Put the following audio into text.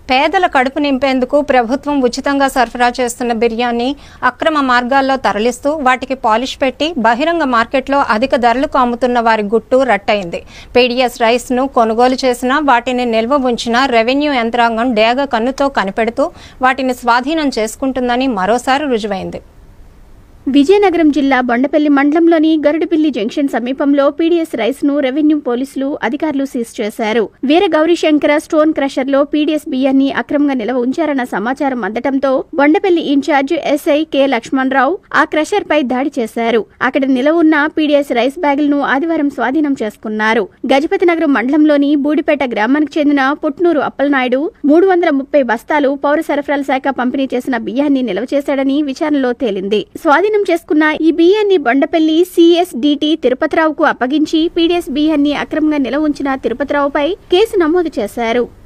పేదల కడుపు నింపేందుకు ప్రభుత్వం ఉచితంగా సరఫరా చేస్తున్న బిర్యానీ అక్రమ మార్గాల్లో తరలిస్తూ వాటికి పాలిష్ పెట్టి బహిరంగ మార్కెట్లో అధిక ధరలకు అమ్ముతున్న వారి గుట్టు రట్టయింది. పీడీఎస్ రైస్ ను కొనుగోలు చేసినా వాటిని నిల్వ ఉంచిన రెవెన్యూ యంత్రాంగం డేగ కన్నుతో కనిపెడుతూ వాటిని స్వాధీనం చేసుకుంటుందని మరోసారి రుజువైంది. విజయనగరం జిల్లా బొండపల్లి మండలంలోని గరుడపిల్లి జంక్షన్ సమీపంలో పీడీఎస్ రైస్ ను రెవెన్యూ పోలీసులు అధికారులు సీజ్ చేశారు. వీర గౌరీశంకర స్టోన్ క్రషర్ లో పీడీఎస్ బియ్యాన్ని అక్రమంగా నిల్వ ఉంచారన్న సమాచారం అందడంతో Bondapalli incharge SI K Lakshmanarao ఆ క్రషర్ పై దాడి చేశారు. అక్కడ నిల్వ ఉన్న పీడీఎస్ రైస్ బ్యాగులను ఆదివారం స్వాధీనం చేసుకున్నారు. గజపతినగరం మండలంలోని బూడిపేట గ్రామానికి చెందిన పుట్నూరు అప్పలనాయుడు 330 బస్తాలు పౌర సరఫరాల శాఖ పంపిణీ చేసిన బియ్యాన్ని నిల్వ చేశాడని విచారణలో తేలింది. స్వాధీనం చేసుకున్న ఈ బియ్యాన్ని బొండపల్లి సిఎస్డిటి తిరుపతిరావుకు అప్పగించి పీడీఎస్ బియ్యాన్ని అక్రమంగా నిల్వ ఉంచిన తిరుపతిరావుపై కేసు నమోదు చేశారు.